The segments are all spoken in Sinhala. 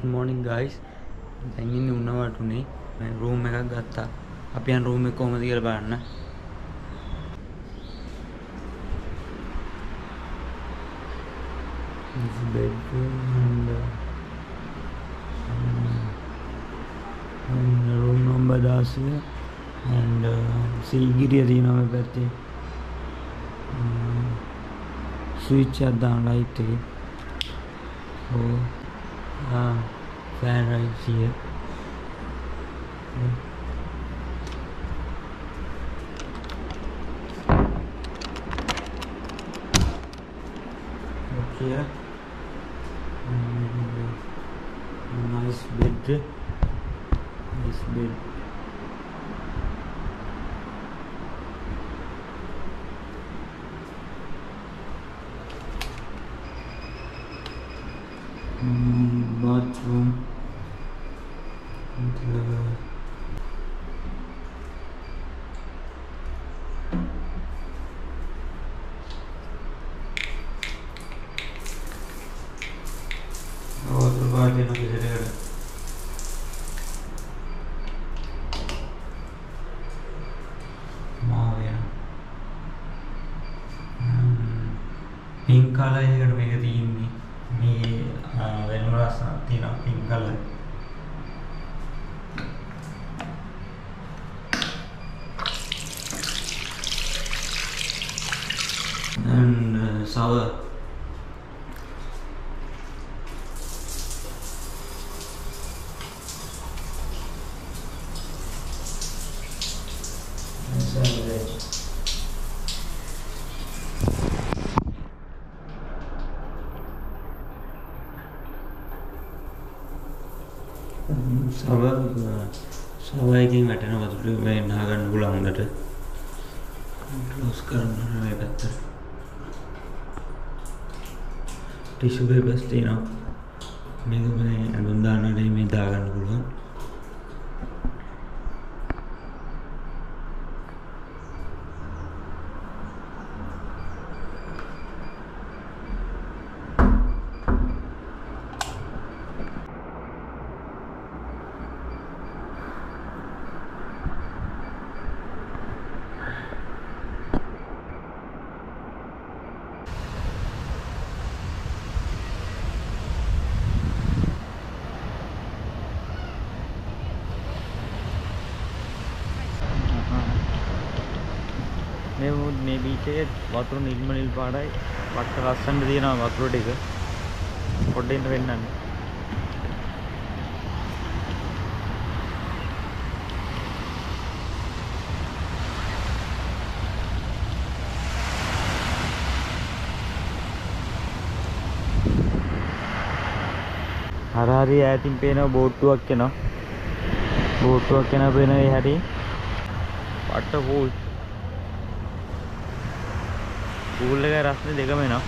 Good morning guys. දැන් ඉන්නේ උන්නවටුනේ. මම රූම් එකක් ගත්තා. අපි යන රූම් එක කොහමද කියලා බලන්න. This bedroom and room number 10 and Sigiriya තියෙනවා මේ පැත්තේ. switch එක දාන light එකේ. Fan right here. Okay. Nice bed. Nice bed. Bathroom. Pink color එකට මේක තියෙන්නේ. මේ වෙනම රසක් තියෙනවා pink color. And shower. සවයකින් වැටෙන වතුර මේ නා ගන්න පුළුවන් හොඳට ක්ලෝස් කරන්න මේ පැත්ත ටිෂු පේපර්ස් තියෙනවා මේක මේ අඳුන් දාන්නට මේ දා ගන්න පුළුවන් මේ බීච් එකේ වතුර නිල් පාටයි වට ලස්සන තියෙනවා වතුර ටික පොඩ්ඩෙන් වෙන්නන්නේ හරි ඈතින් පේන බෝට්ටුවක් එනවා පේන ඒ හැටි වට පූල් එකේ රස්නේ දෙකම එනවා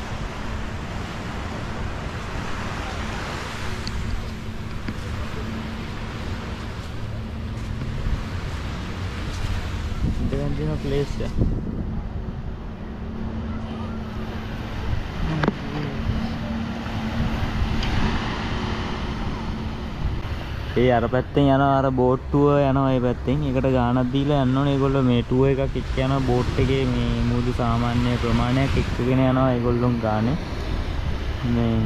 දෙකෙන් තියෙන ප්ලේස් එක ඒ අර පැත්තෙන් යනවා අර බෝට් ටුවර් යනවා ඒ පැත්තෙන් ඒකට ගාණක් දීලා යන්න ඕනේ ඒගොල්ලෝ මේ ටුවර් එකක් එක්ක යනවා බෝට් එකේ මේ මුදු සාමාන්‍ය ප්‍රමාණයක් එක්කගෙන යනවා ඒගොල්ලොන් ගානේ මේ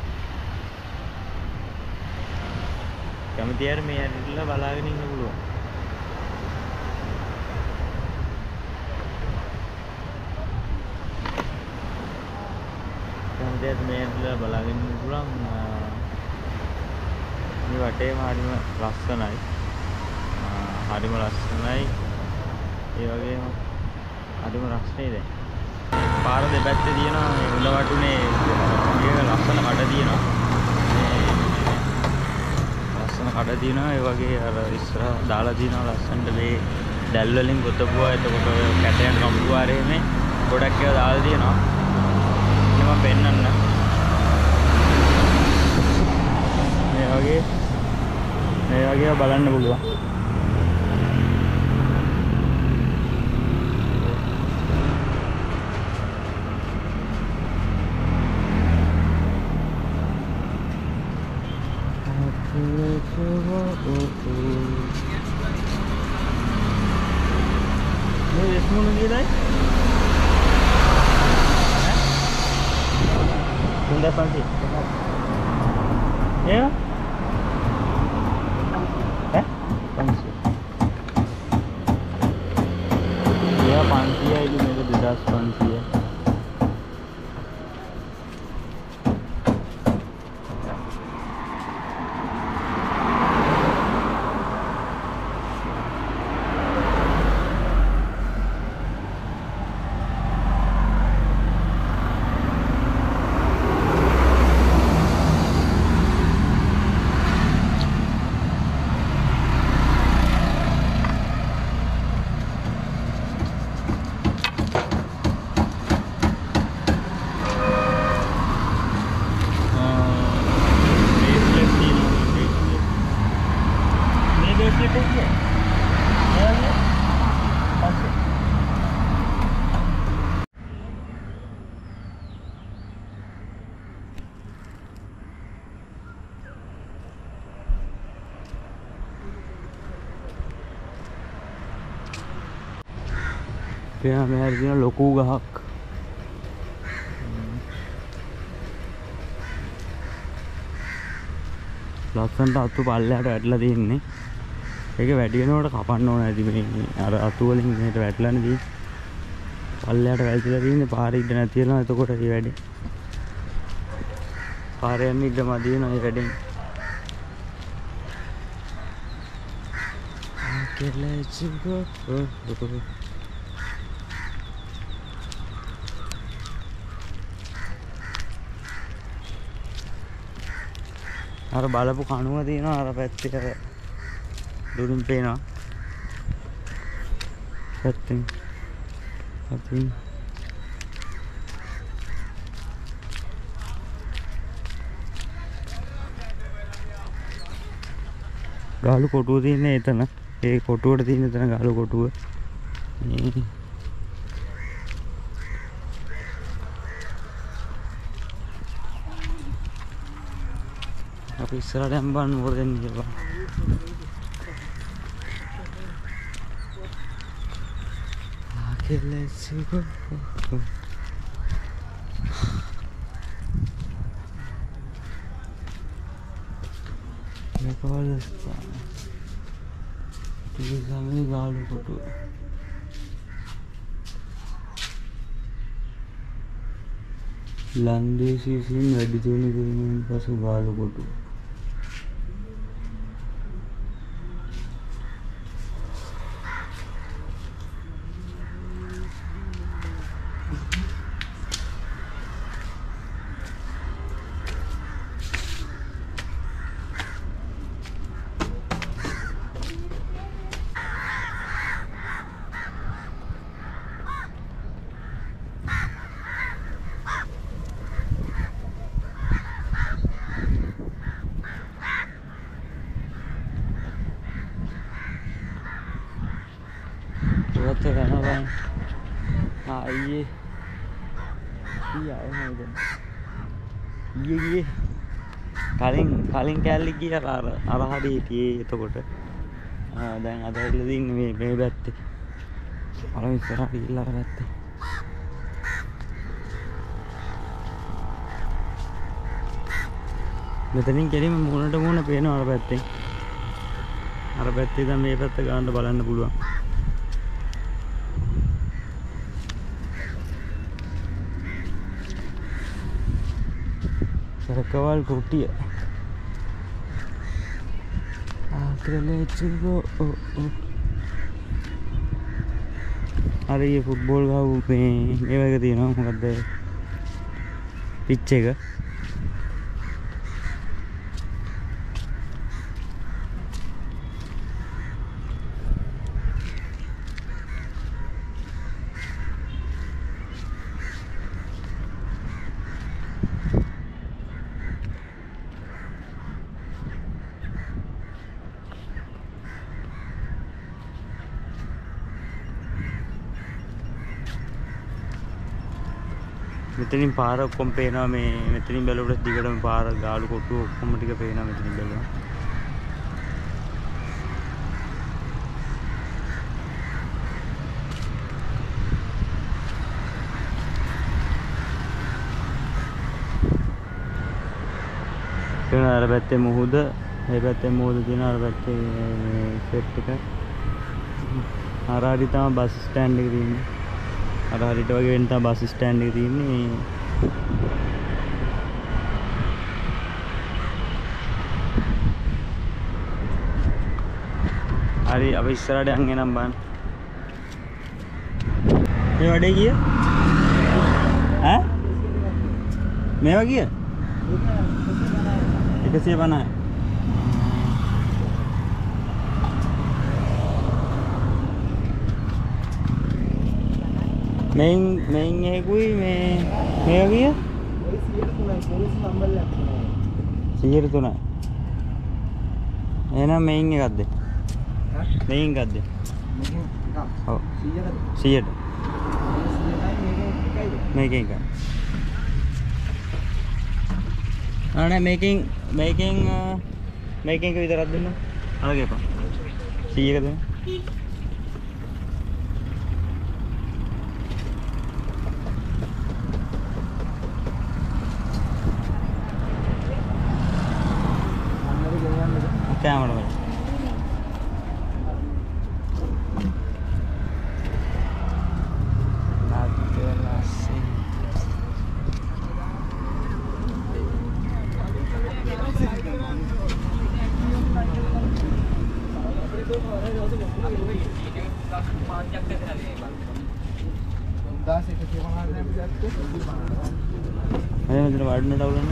කැමති අය මේ ඇවිල්ලා බලාගෙන ඉන්න පුළුවන් කැමති අය මේ ඇවිල්ලා බලාගෙන ඉන්න පුළුවන් මේ වටේම හරිම ලස්සනයි. හරිම ලස්සනයි. ඒ වගේම හරිම රස්නේ දැන්. පාර දෙපැත්තේ තියෙනවා මේ උඩවටුනේ මේක ලස්සන කඩ තියෙනවා. ලස්සන කඩ තියෙනවා. ඒ වගේ අර ඉස්සර දාලා තියෙනවා ලස්සනට මේ දැල් වලින් ගොතපුවා. එතකොට කැටයන් කම්බුවාරේ මේ ගොඩක් ඒවා දාලා තියෙනවා. මම පෙන්නන්න. මේ වගේ බලන්න පුළුවන්. මේ ඉස්මුණු ගියදයි 3500 ඒ ඈ 500 या 500 है कि मेरे 2500 है यहाँ मैं हर लोकू गहक ලස්සනට අතු පල්ලයට වැටලා තින්නේ. ඒක වැඩි වෙනකොට කපන්න ඕන ඇති මේ අර අතු වලින් මෙහෙට වැටලානේ තියෙන්නේ. පල්ලයට වැල්තිලා තින්නේ පාරේ ඉඳ නැති වෙනවා. එතකොට මේ වැඩි පාරේ යන්න ඉඳ මදි වෙනවා මේ වැඩෙන්. අර බලපු කණුව තියෙනවා අර පැත්තේ අර දුරින් පේනවා පැත්තෙන් අතින් ගාලු කොටුව තියෙන්නේ එතන. ඒ කොටුවට තියෙන එතන ගාලු කොටුව. අපි ඉස්සරහට යන්න බෑ මොකද වෙන්නේ කියලා. let's go. ලන්දේසි විසින් වැඩි දියුණු කිරීමෙන් පසු ගාලකොටු तो रहना भाई. हाँ ये आए हैं इधर. ये कालिंग कैली की अरहरी थी तो कोटे. දැන් අද ඉල්ලදී මේ පැත්තේ. අර ඉස්සරහට ඉල්ලලා පැත්තේ. මෙතනින් කෙලින්ම මුහුණට මුහුණ පේනවා අර පැත්තෙන්. අර පැත්තේ දැන් මේ පැත්ත ගන්න බලන්න පුළුවන්. सरकवाल टूटी है. अरे ये फुटबॉल का वो में थी ना मतलब पिच्चे का මෙතනින් පාර ඔක්කොම පේනවා මේ මෙතනින් බැලුවට දිගටම පාර ගාලු කොටුව ඔක්කොම ටික පේනවා මෙතනින් බැලුවා. තියෙන අර පැත්තේ මුහුද, මේ පැත්තේ මුහුද තියෙන අර පැත්තේ සෙට් එක. අර හරි තමයි බස් ස්ටෑන්ඩ් එක තියෙන්නේ. අර හරියට වගේ වෙන තමයි බස් ස්ටෑන්ඩ් එක තියෙන්නේ. හරි අපි ඉස්සරහට යන් එනම් බලන්න. මේ වැඩේ ගිය? ඈ? මේවා ගිය? 150යි. මේන් එකකුයි මේවා ගිය? 103යි. එහෙනම් මේන් එකක්ද? මේන් එකක්ද? ඔව් 100ට. මේකෙන් එකයි. අනේ මේකෙන් එක විතරක් දෙන්න. අරගෙන එපා. 100ක දෙන්න. කැමරා වල. අය මෙතන වඩන තවලන්නේ.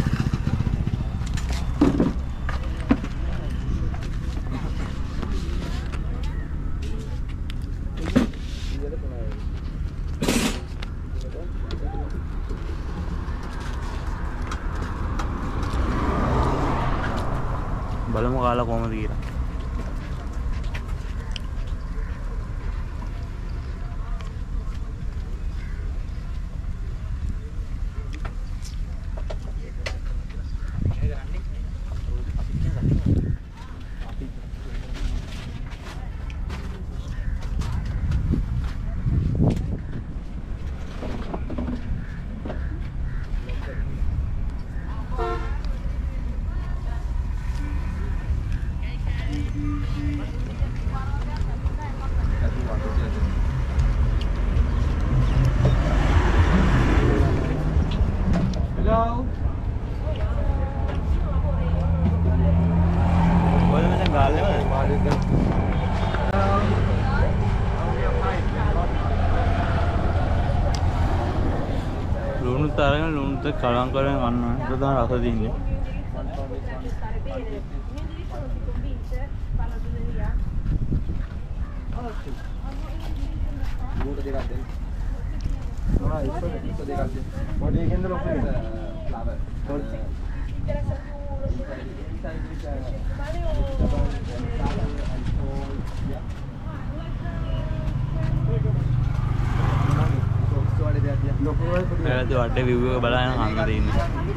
බලමු කාලා කොහමද කියලා. ලුණු තරගෙන ලුණුත් කලම් කරගෙන ගන්නවා. ඒක තමයි රස දින්නේ. Muda dekat dia. Itu dekat dia. Body yang dulu flower. itu ada view එක බලන්න හම්බ දෙන්නේ.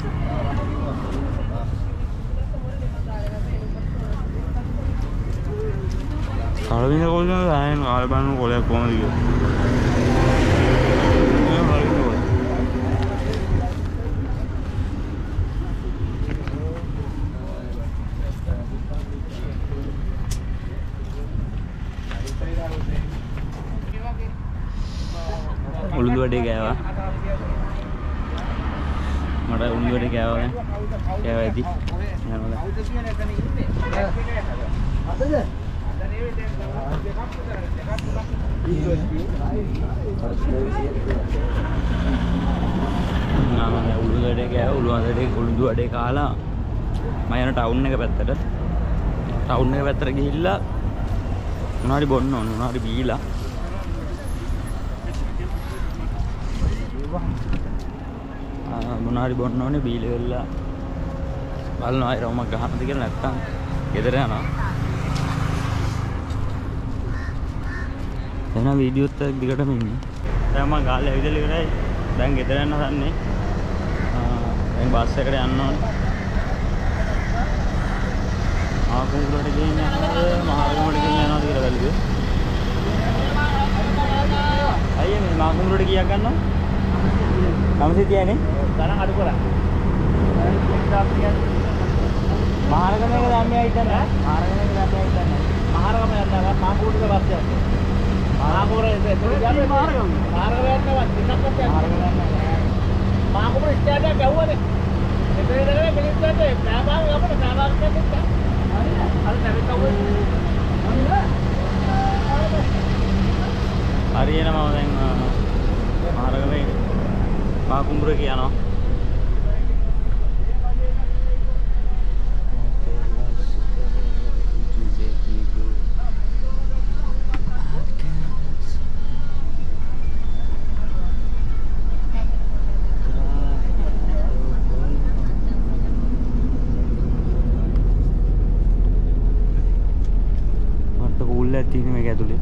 කාලවින කොල්ලන දැන් ආල්බන් කොලයක් කොහමද කියලා. උළුදු වඩේ ගෑවා. මට උළුදු වඩේ ගෑවා. ගෑවා ඇති. යනවා. උළුදු වඩේ ගෑවා. උළුදු වඩේ කාලා මම යන ටවුන් එක පැත්තට. ටවුන් එක පැත්තට ගිහිල්ලා මොනවාරි බොන්න ඕන. මොනවාරි බීලා මොනාරි බොන්න ඕනේ බීල වෙලා බලනවා අය රොමක් ගහනද කියලා නැත්තම් ගෙදර යනවා. එහෙනම් වීඩියෝත් එක්ක දිගටම ඉන්නේ. දැන් මම ගාල්ල ඇවිදලා ඉවරයි. දැන් ගෙදර යන්න හදන්නේ. දැන් බස් එකට යන්න ඕනේ. ආකුංගුරට ගිහින් යනවාද මහරගමට ගිහින් යනවාද කියලා බැලුවේ. අයියේ මේ මාකුංගුරට ගියක් ගන්නවා. කමසිතියනේ. ගණන් අඩු කරා. මහරගමක දැම්මේ හිටන්න. මහරගමක දැම්මේ හිටන්න. මහරගම යනවා මාගුරුට බස් යනවා. මාගුරු ඉතින් යන්නේ මහරගම. මහරගම යනවා ටිකක්වත් යන්නේ. මාගුරු ස්ටෑන්ඩ් එක ගැව්වනේ. එතන ඉඳලා මිනිස්සුන්ට පෑබාග ගමන පෑබාග දෙන්න. හරිද? අර නැවෙත් අවුවේ. හරියනවා දැන් මහරගමේ පාකුඹුර කියනවා. තියෙන මේක ඇතුලේ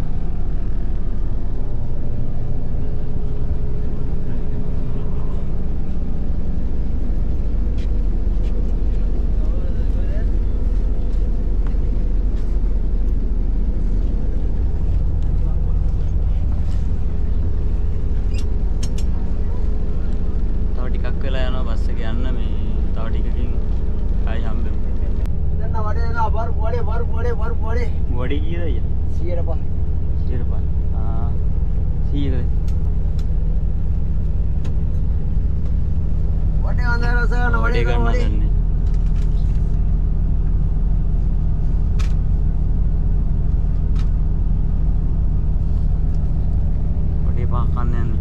තව ටිකක් වෙලා යනවා බස් එක යන්න මේ තව ටිකකින් ආයි හම්බෙමු. දැන් වඩේ යනවා වඩේ වඩි කීයද අයියා? 105 105 100කද? වඩේ අnder රසන වඩේ ගන්න දන්නේ. වඩේ පහ කන්න යන්නේ.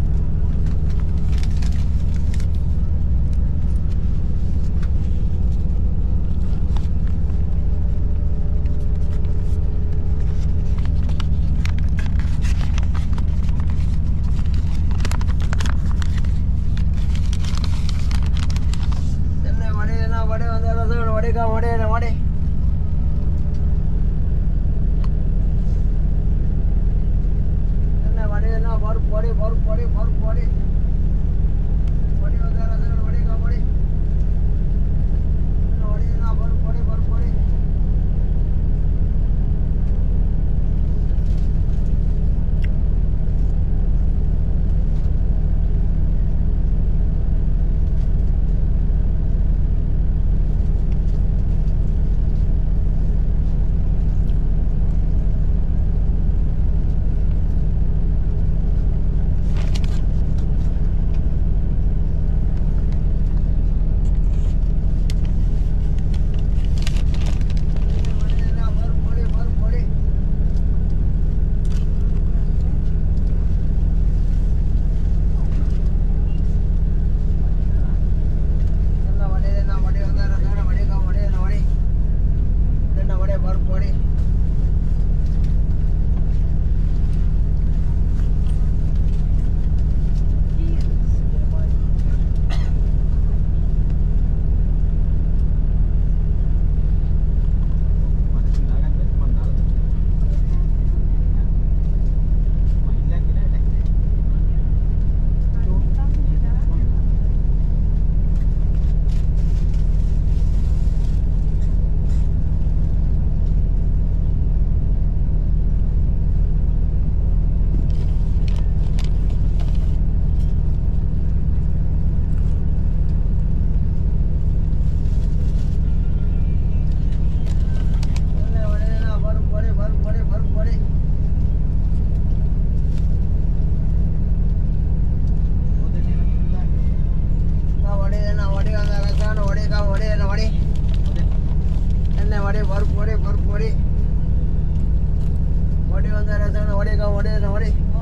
What